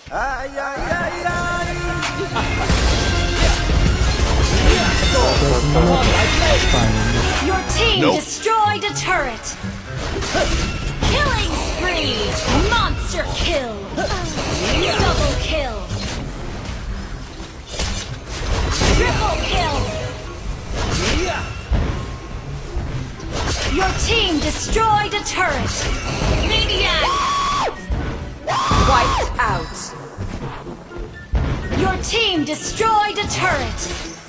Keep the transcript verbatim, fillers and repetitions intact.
Ay, ay, ay, ay. Your team Nope. destroyed a turret. Killing spree. Monster kill. Double kill. Triple kill. Your team destroyed a turret. Maniac. Wiped out. Your team destroyed a turret.